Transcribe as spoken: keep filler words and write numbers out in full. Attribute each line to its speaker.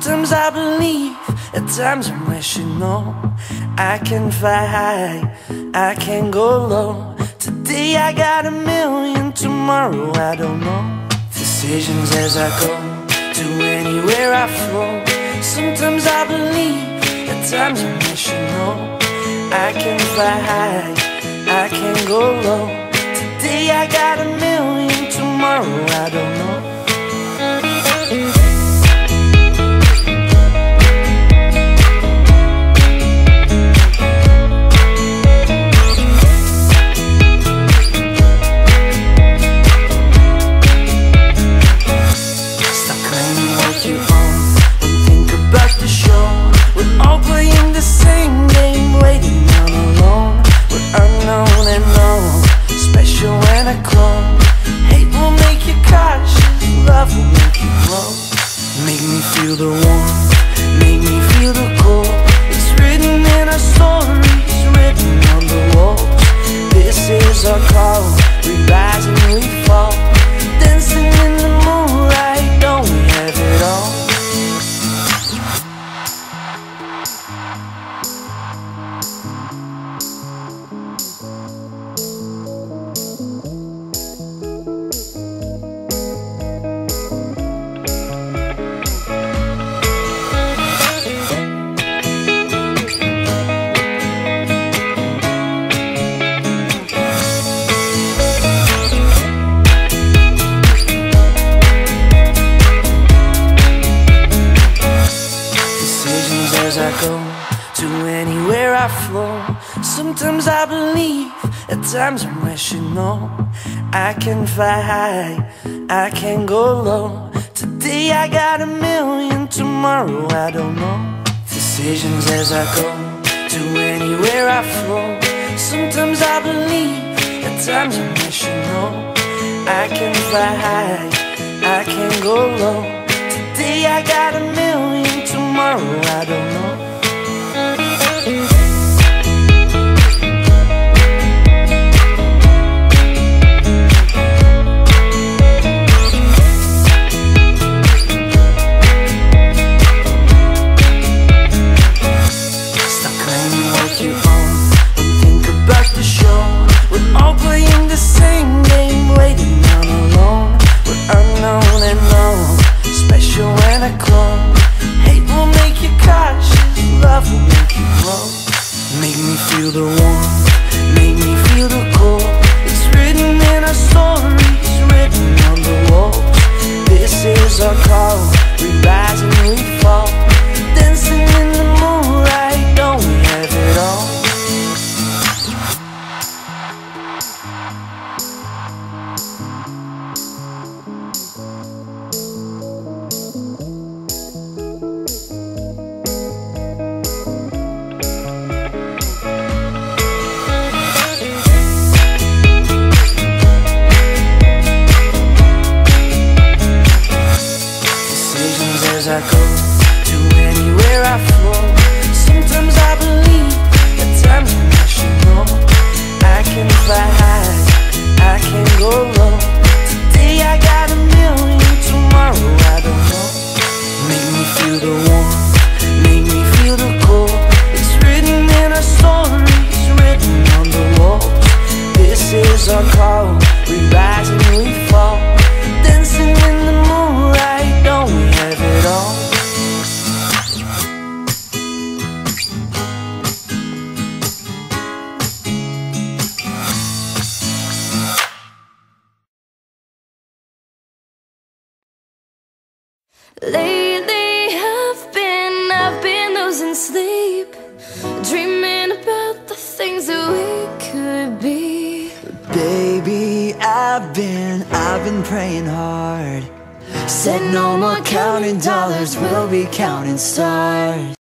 Speaker 1: Sometimes I believe, at times I'm rational. I can fly high, I can go low. Today I got a million, tomorrow I don't know. Decisions as I go, to anywhere I flow. Sometimes I believe, at times I'm rational. I can fly high, I can go low. Today I got a million, tomorrow I don't know. Make me feel the warmth, make me feel the cold. It's written in our stories, written on the walls. This is our call, we rise and we fall. Dancing in the moonlight, don't we have it all? As I go, to anywhere I flow. Sometimes I believe, at times I'm rational. I can fly high, I can go low. Today I got a million, tomorrow I don't know. Decisions as I go, to anywhere I flow. Sometimes I believe, at times I'm rational. I can fly high, I can go low. Today I got a million, tomorrow I don't know. Stop claiming what you own, don't think about the show. We're all playing the same game, waiting on alone. We're unknown and known, special when I clone. Hate will make you cautious, love will make you grow. Make me feel the warmth, make me feel the cold. It's written in our stories, written on the walls. This is our call, we rise and we fall. Dancing in the moonlight, don't we have it all? As I go, to anywhere I flow. Sometimes I believe, at times I'm rational. I can fly high, I can go low. Today I got a million, tomorrow I don't know. Make me feel the warmth, make me feel the cold. It's written in our stories, written on the walls. This is our call, we rise and we fall. Dancing in the moonlight, don't we have it all?
Speaker 2: Lately I've been, I've been losing sleep, dreaming about the things that we could be.
Speaker 3: Baby, I've been, I've been praying hard. Said no more counting dollars, we'll be counting stars.